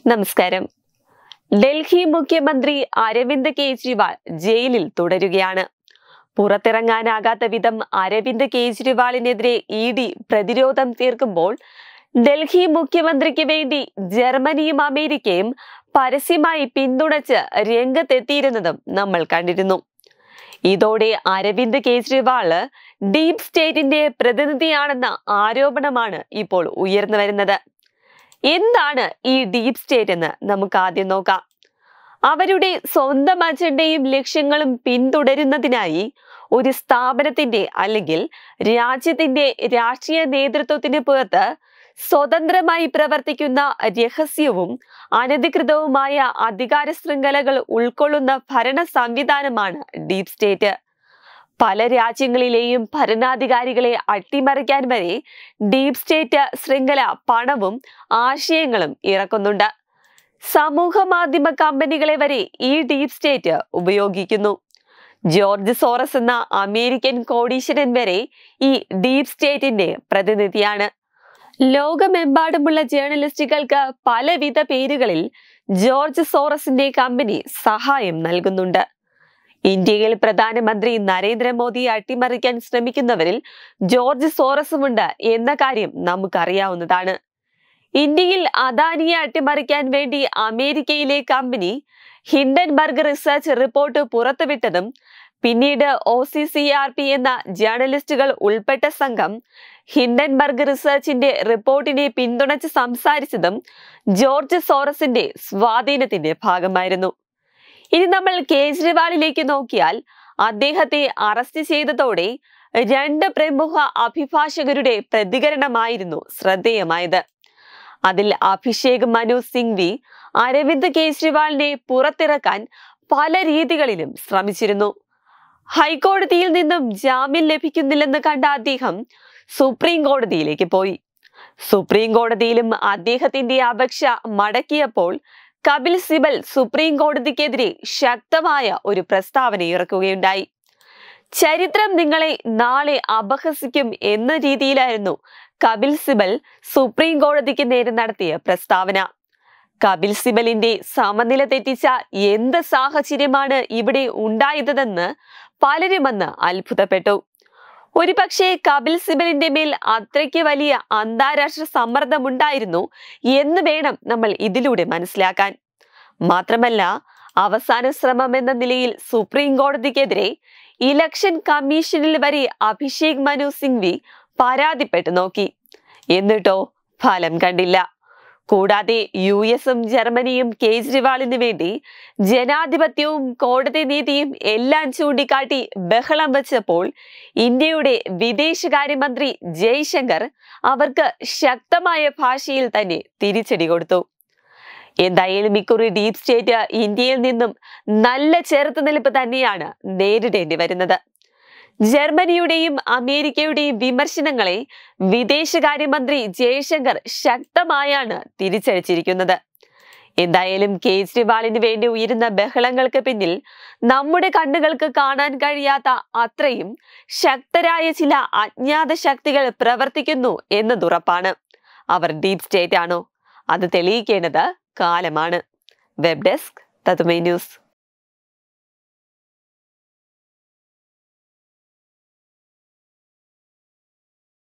നമസ്കാരം. ഡൽഹി മുഖ്യമന്ത്രി അരവിന്ദ് കെജ്രിവാൾ ജയിലിൽ തുടരുകയാണ്. പുറത്തിറങ്ങാനാകാത്ത വിധം അരവിന്ദ് കെജ്രിവാളിനെതിരെ ED പ്രതിരോധം തീർക്കുമ്പോൾ ഡൽഹി മുഖ്യമന്ത്രിക്ക് വേണ്ടി ജർമ്മനിയും അമേരിക്കയും പരസ്യമായി പിന്തുണച്ച് രംഗത്തെത്തിയിരുന്നതും നമ്മൾ കണ്ടിരുന്നു. ഇതോടെ അരവിന്ദ് കെജ്രിവാള് ഡീപ് സ്റ്റേറ്റിന്റെ പ്രതിനിധിയാണെന്ന ആരോപണമാണ് ഇപ്പോൾ ഉയർന്നു വരുന്നത്. എന്താണ് ഈ ഡീപ് സ്റ്റേറ്റ് എന്ന് നമുക്ക് ആദ്യം നോക്കാം. അവരുടെ സ്വന്തം അജണ്ടയും ലക്ഷ്യങ്ങളും പിന്തുടരുന്നതിനായി ഒരു സ്ഥാപനത്തിന്റെ അല്ലെങ്കിൽ രാജ്യത്തിന്റെ രാഷ്ട്രീയ നേതൃത്വത്തിന് പുറത്ത് സ്വതന്ത്രമായി പ്രവർത്തിക്കുന്ന രഹസ്യവും അനധികൃതവുമായ അധികാര ശൃംഖലകൾ ഉൾക്കൊള്ളുന്ന ഭരണ സംവിധാനമാണ് ഡീപ് സ്റ്റേറ്റ്. പല രാജ്യങ്ങളിലെയും ഭരണാധികാരികളെ അട്ടിമറിക്കാൻ വരെ ഡീപ് സ്റ്റേറ്റ് ശൃംഖല പണവും ആശയങ്ങളും ഇറക്കുന്നുണ്ട്. സമൂഹ മാധ്യമ കമ്പനികളെ വരെ ഈ ഡീപ് സ്റ്റേറ്റ് ഉപയോഗിക്കുന്നു. ജോർജ് സോറസ് എന്ന അമേരിക്കൻ കോടീശ്വരൻ വരെ ഈ ഡീപ് സ്റ്റേറ്റിന്റെ പ്രതിനിധിയാണ്. ലോകമെമ്പാടുമുള്ള ജേർണലിസ്റ്റുകൾക്ക് പലവിധ പേരുകളിൽ ജോർജ് സോറസിന്റെ കമ്പനി സഹായം നൽകുന്നുണ്ട്. ഇന്ത്യയിൽ പ്രധാനമന്ത്രി നരേന്ദ്രമോദിയെ അട്ടിമറിക്കാൻ ശ്രമിക്കുന്നവരിൽ ജോർജ് സോറസുമുണ്ട് എന്ന കാര്യം നമുക്കറിയാവുന്നതാണ്. ഇന്ത്യയിൽ അദാനിയെ അട്ടിമറിക്കാൻ വേണ്ടി അമേരിക്കയിലെ കമ്പനി ഹിൻഡൻബർഗ് റിസർച്ച് റിപ്പോർട്ട് പുറത്തുവിട്ടതും പിന്നീട് OCCRP എന്ന ജേർണലിസ്റ്റുകൾ ഉൾപ്പെട്ട സംഘം ഹിൻഡൻബർഗ് റിസർച്ചിന്റെ റിപ്പോർട്ടിനെ പിന്തുണച്ച് സംസാരിച്ചതും ജോർജ് സോറസിന്റെ സ്വാധീനത്തിന്റെ ഭാഗമായിരുന്നു. ഇനി നമ്മൾ കേജ്രിവാളിലേക്ക് നോക്കിയാൽ അദ്ദേഹത്തെ അറസ്റ്റ് ചെയ്തതോടെ 2 പ്രമുഖ അഭിഭാഷകരുടെ പ്രതികരണമായിരുന്നു ശ്രദ്ധേയമായത്. അതിൽ അഭിഷേക് മനു സിംഗ്വി അരവിന്ദ് കെജ്രിവാളിനെ പുറത്തിറക്കാൻ പല രീതികളിലും ശ്രമിച്ചിരുന്നു. ഹൈക്കോടതിയിൽ നിന്നും ജാമ്യം ലഭിക്കുന്നില്ലെന്ന് കണ്ട അദ്ദേഹം സുപ്രീം കോടതിയിലേക്ക് പോയി. സുപ്രീം കോടതിയിലും അദ്ദേഹത്തിന്റെ അപേക്ഷ മടക്കിയപ്പോൾ കപിൽ സിബൽ സുപ്രീം കോടതിക്കെതിരെ ശക്തമായ ഒരു പ്രസ്താവന ഇറക്കുകയുണ്ടായി. ചരിത്രം നിങ്ങളെ നാളെ അപഹസിക്കും എന്ന രീതിയിലായിരുന്നു കപിൽ സിബൽ സുപ്രീം കോടതിക്ക് നേരെ നടത്തിയ പ്രസ്താവന. കപിൽ സിബലിന്റെ സമനില തെറ്റിച്ച എന്ത് സാഹചര്യമാണ് ഇവിടെ ഉണ്ടായതെന്ന് പലരും അന്ന് അത്ഭുതപ്പെട്ടു. ഒരുപക്ഷെ കപിൽ സിബലിന്റെ മേൽ അത്രയ്ക്ക് വലിയ അന്താരാഷ്ട്ര സമ്മർദ്ദമുണ്ടായിരുന്നു എന്ന് വേണം നമ്മൾ ഇതിലൂടെ മനസ്സിലാക്കാൻ. മാത്രമല്ല, അവസാന ശ്രമം എന്ന നിലയിൽ സുപ്രീം കോടതിക്കെതിരെ ഇലക്ഷൻ കമ്മീഷനിൽ വരെ അഭിഷേക് മനു സിംഗ്വി പരാതിപ്പെട്ടു നോക്കി. എന്നിട്ടോ ഫലം കണ്ടില്ല. കൂടാതെ US-ഉം ജർമ്മനിയും കേജ്രിവാളിന് വേണ്ടി ജനാധിപത്യവും കോടതി നീതിയും എല്ലാം ചൂണ്ടിക്കാട്ടി ബഹളം വെച്ചപ്പോൾ ഇന്ത്യയുടെ വിദേശകാര്യമന്ത്രി ജയ്ശങ്കർ അവർക്ക് ശക്തമായ ഭാഷയിൽ തന്നെ തിരിച്ചടി കൊടുത്തു. എന്തായാലും ഇക്കുറി ഡീപ് സ്റ്റേറ്റ് ഇന്ത്യയിൽ നിന്നും നല്ല ചെറുത്തുനിൽപ്പ് തന്നെയാണ് നേരിടേണ്ടി വരുന്നത്. ജർമ്മനിയുടെയും അമേരിക്കയുടെയും വിമർശനങ്ങളെ വിദേശകാര്യമന്ത്രി ജയശങ്കർ ശക്തമായാണ് തിരിച്ചടിച്ചിരിക്കുന്നത്. എന്തായാലും കേജ്രിവാളിന് വേണ്ടി ഉയരുന്ന ബഹളങ്ങൾക്ക് പിന്നിൽ നമ്മുടെ കണ്ണുകൾക്ക് കാണാൻ കഴിയാത്ത അത്രയും ശക്തരായ ചില അജ്ഞാത ശക്തികൾ പ്രവർത്തിക്കുന്നു എന്നതുറപ്പാണ്. അവർ ഡീപ് സ്റ്റേറ്റ് ആണോ? അത് തെളിയിക്കേണ്ടത് കാലമാണ്. Web desk Tatvamayi news.